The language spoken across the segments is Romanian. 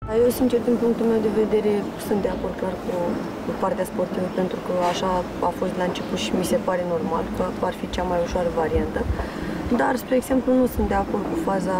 Eu, sincer, din punctul meu de vedere, sunt de acord clar cu partea sportivă, pentru că așa a fost la început și mi se pare normal, că ar fi cea mai ușoară variantă. Dar, spre exemplu, nu sunt de acord cu faza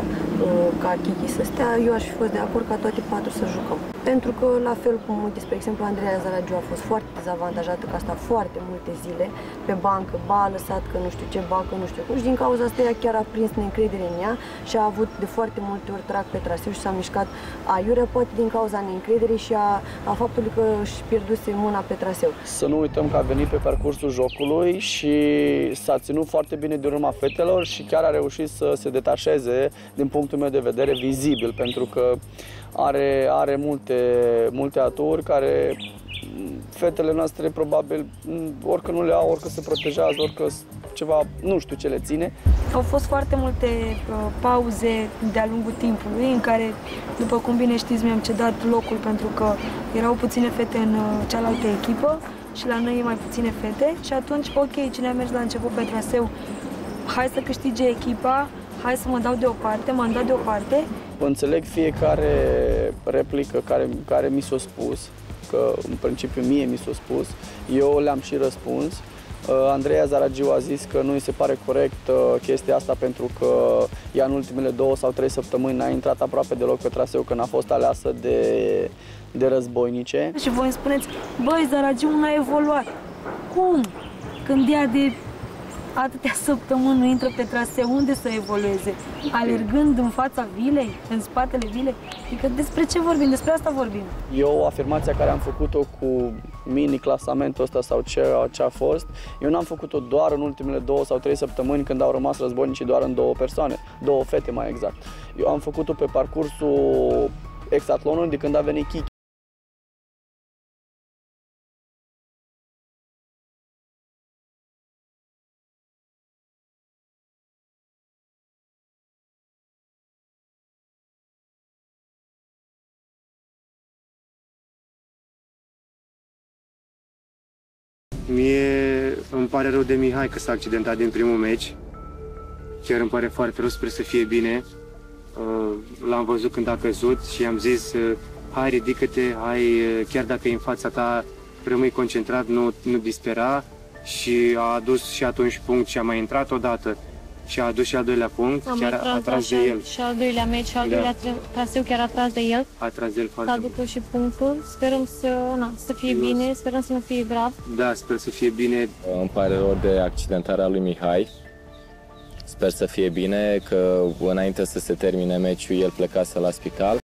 ca Kiki să stea. Eu aș fi fost de acord ca toate patru să jucăm. Pentru că, la fel cum, uite, spre exemplu, Andreea Zaragiu a fost foarte dezavantajată, că a stat foarte multe zile pe bancă, a lăsat că nu știu ce bancă, nu știu cum, și din cauza asta ea chiar a prins neîncredere în ea și a avut de foarte multe ori trag pe traseu și s-a mișcat aiurea, poate din cauza neîncrederii și a faptului că își pierduse mâna pe traseu. Să nu uităm că a venit pe parcursul jocului și s-a ținut foarte bine de urma fetelor și chiar a reușit să se detașeze, din punctul meu de vedere, vizibil, pentru că are multe aturi care fetele noastre probabil orică nu le au, orică se protejează, orică ceva, nu știu ce le ține. Au fost foarte multe pauze de-a lungul timpului în care, după cum bine știți, mi-am cedat locul pentru că erau puține fete în cealaltă echipă și la noi e mai puține fete și atunci, ok, cine a mers la început pe traseu, hai să câștige echipa, hai să mă dau deoparte, m-am dat deoparte. Înțeleg fiecare replică care mi s-a spus, că în principiu mie mi s-a spus, eu le-am și răspuns. Andreea Zaragiu a zis că nu îi se pare corect chestia asta pentru că ea în ultimele 2 sau 3 săptămâni n-a intrat aproape deloc pe traseu când a fost aleasă de războinice. Și voi îmi spuneți, băi, Zaragiu n-a evoluat. Cum? Când ea de atâtea săptămâni nu intră pe traseu, unde să evolueze? Alergând în fața vilei, în spatele vilei? Adică despre ce vorbim? Despre asta vorbim. Eu, afirmația care am făcut-o cu mini-clasamentul ăsta sau ce a fost, eu n-am făcut-o doar în ultimele 2 sau 3 săptămâni când au rămas războinicii doar în 2 persoane, 2 fete mai exact. Eu am făcut-o pe parcursul hexatlonului de când a venit Kiki. Mie îmi pare rău de Mihai că s-a accidentat din primul meci. Chiar îmi pare foarte rău, sper să fie bine. L-am văzut când a căzut și i-am zis, hai, ridică-te, hai, chiar dacă e în fața ta, rămâi concentrat, nu dispera. Și a adus și atunci punct și a mai intrat odată. Și a adus și al doilea punct, chiar a tras de el. Și al doilea meci, și al doilea traseu chiar a tras de el. A tras de el foarte bine. Să aducă și punctul. Sperăm să fie bine, sperăm să nu fie grav. Da, sper să fie bine. Îmi pare rău de accidentarea lui Mihai. Sper să fie bine, că înainte să se termine meciul, el plecase la spital.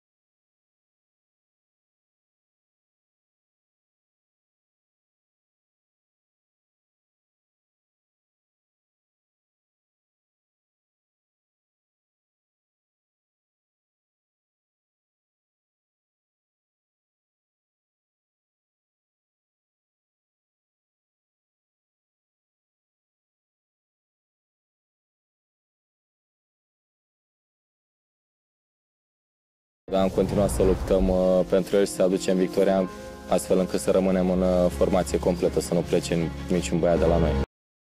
Am continuat să luptăm pentru el și să aducem victoria, astfel încât să rămânem în formație completă, să nu plece niciun băiat de la noi.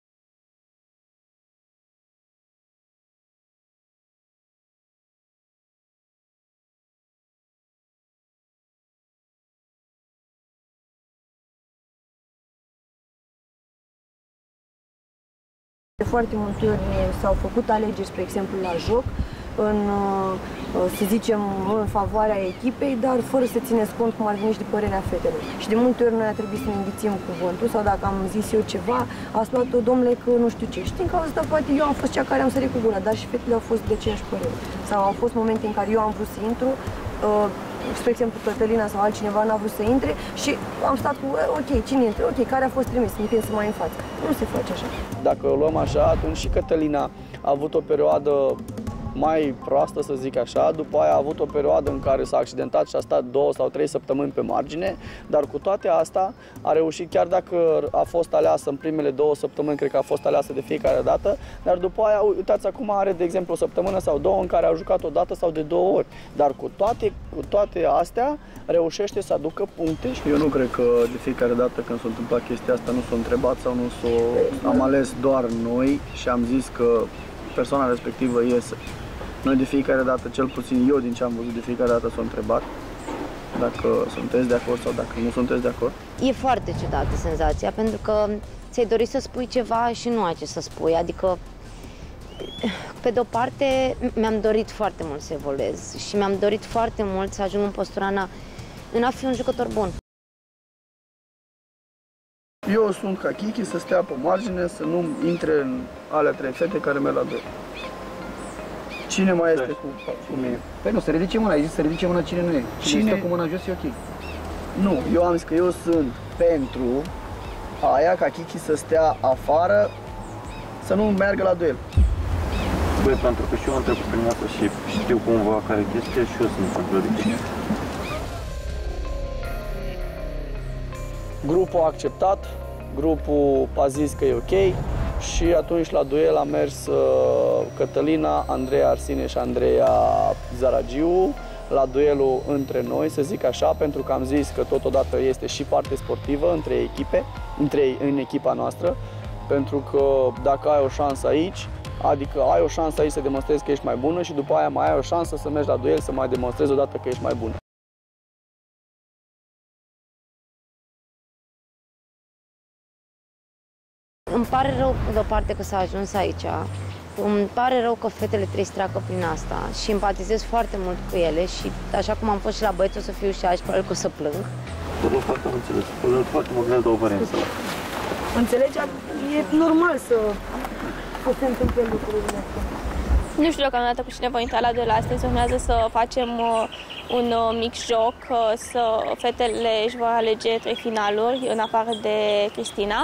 De foarte multe ori s-au făcut alegeri, spre exemplu, la joc, să zicem, în favoarea echipei, dar fără să țineți cont cum ar veni și de părerea fetelor. Și de multe ori noi a trebuit să ne înghițim cuvântul sau dacă am zis eu ceva, ați luat-o, domnule, că nu știu ce. Și din cauza asta, poate eu am fost cea care am sărit cu gura, dar și fetele au fost de aceeași părere. Sau au fost momente în care eu am vrut să intru, spre exemplu, Cătălina sau altcineva n-a vrut să intre și am stat cu, ok, cine intră, ok, care a fost trimis, îmi să mai în față. Nu se face așa. Dacă o luăm așa, atunci și Cătălina a avut o perioadă mai proastă, să zic așa, după aia a avut o perioadă în care s-a accidentat și a stat 2 sau 3 săptămâni pe margine, dar cu toate astea a reușit, chiar dacă a fost aleasă în primele 2 săptămâni, cred că a fost aleasă de fiecare dată, dar după aia, uitați, acum are, de exemplu, o săptămână sau 2 în care a jucat o dată sau de 2 ori, dar cu toate astea reușește să aducă puncte. Și eu nu cred că de fiecare dată când s-a întâmplat chestia asta nu s-a întrebat sau nu s-a... Am ales doar noi și am zis că persoana respectivă iese. Noi de fiecare dată, cel puțin eu din ce am văzut, de fiecare dată s-au întrebat dacă sunteți de acord sau dacă nu sunteți de acord. E foarte ciudată senzația, pentru că ți-ai dorit să spui ceva și nu ai ce să spui. Adică, pe de-o parte, mi-am dorit foarte mult să evoluez și mi-am dorit foarte mult să ajung în postura în a fi un jucător bun. Eu sunt ca Kiki, să stea pe margine, să nu intre în alea 3 fete care merg la 2. Cine mai este cu mine? Păi nu, să ridice mâna, ai zis să ridice mâna cine nu e. Cine stă cu mâna jos e ok. Nu, eu am zis că eu sunt pentru aia ca Kiki să stea afară, să nu meargă la duel. Băi, pentru că și eu am trecut prin asta și știu cumva care chestia și eu sunt pentru de Grupul a acceptat, grupul a zis că e ok și atunci la duel a mers Cătălina, Andreea Arsine și Andreea Zaragiu la duelul între noi, să zic așa, pentru că am zis că totodată este și parte sportivă între echipe, în echipa noastră, pentru că dacă ai o șansă aici, adică ai o șansă aici să demonstrezi că ești mai bună și după aia mai ai o șansă să mergi la duel să mai demonstrezi odată că ești mai bună. Îmi pare rău, de o parte, că s-a ajuns aici. Îmi pare rău că fetele trebuie să treacă prin asta și empatizez foarte mult cu ele și așa cum am fost și la băieți, o să fiu și aici, probabil că o să plâng. Nu foarte am înțeles. Foarte mă gândesc la o variantă. Înțelegea, e normal să se întâmple lucrurile astea. Nu știu dacă am dat cu cineva intra la duel astăzi, urmează să facem un mic joc, să fetele își vor alege 3 finaluri, în afară de Cristina.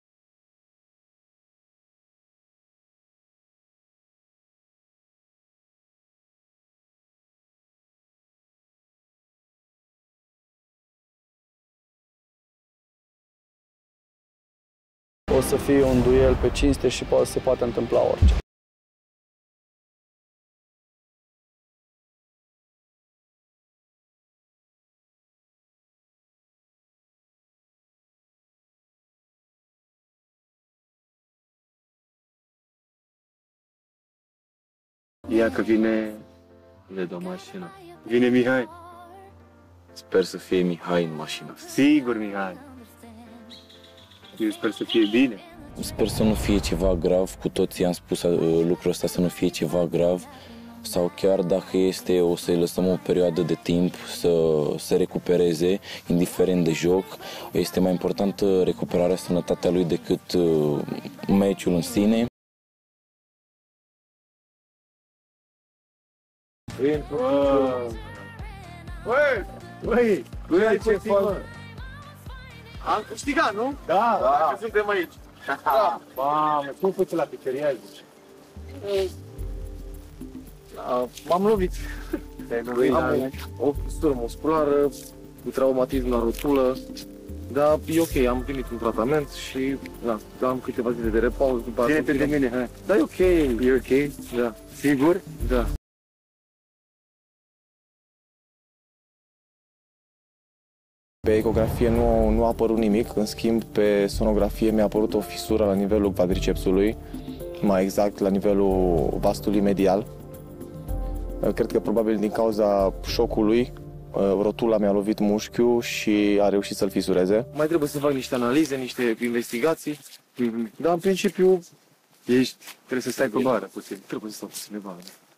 O să fie un duel pe cinste și se poate întâmpla orice. Ia că vine de o mașină. Vine Mihai. Sper să fie Mihai în mașină. Sigur, Mihai. Eu sper să fie bine. Sper să nu fie ceva grav, cu toții am spus lucrul ăsta, să nu fie ceva grav. Sau chiar dacă este, o să-i lăsăm o perioadă de timp să se recupereze, indiferent de joc. Este mai importantă recuperarea, sănătatea lui decât meciul în sine. Băi, ce faci? Am câștigat, nu? Da, că suntem aici. Da. Mamă, cum faci la pizzeria? M-am lovit. Am o fisură musculară, cu traumatism la rotulă, dar e ok, am primit un tratament și am câteva zile de repaus. Ține-te de mine, hai. Da, e ok. E ok? Da. Sigur? Da. Pe ecografie nu a apărut nimic, în schimb pe sonografie mi-a apărut o fisură la nivelul quadricepsului, mai exact la nivelul vastului medial. Cred că probabil din cauza șocului, rotula mi-a lovit mușchiul și a reușit să-l fisureze. Mai trebuie să fac niște analize, niște investigații, dar în principiu trebuie să stai pe bară puțin. Trebuie să stau puțin pe bară.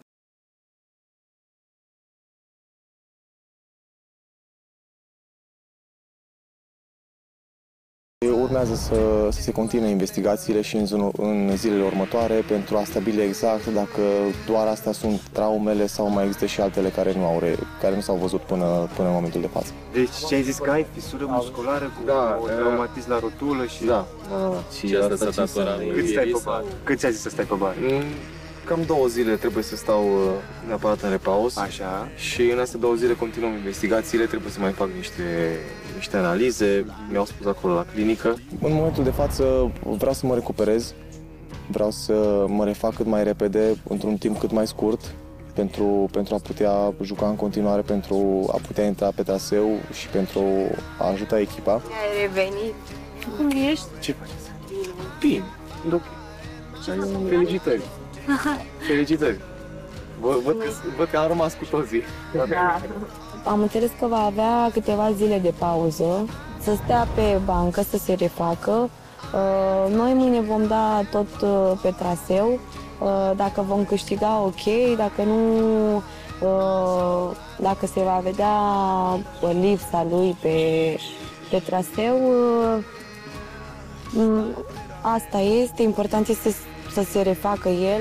Urmează să se continue investigațiile și în zilele următoare pentru a stabili exact dacă doar astea sunt traumele sau mai există și altele care nu s-au văzut până în momentul de față. Deci ce ai zis că ai? Fisură musculară cu traumatism la rotulă și... Da. Și asta s-a datorat. Cât stai pe bară? Cât ți-a zis să stai pe bară? Cam 2 zile trebuie să stau neapărat în repaus. Așa. Și în astea 2 zile continuăm investigațiile, trebuie să mai fac niște analize, mi-au spus acolo la clinică. În momentul de față vreau să mă recuperez, vreau să mă refac cât mai repede, într-un timp cât mai scurt, pentru a putea juca în continuare, pentru a putea intra pe traseu și pentru a ajuta echipa. Ai revenit. Cum ești? Ce faceți? Bine, ok. Felicitări. Felicitări. Văd că am rămas cu toții. Da. Am înțeles că va avea câteva zile de pauză, să stea pe bancă, să se refacă. Noi mâine vom da tot pe traseu. Dacă vom câștiga, ok, dacă nu, dacă se va vedea lipsa lui pe traseu, asta este, important este să se refacă el.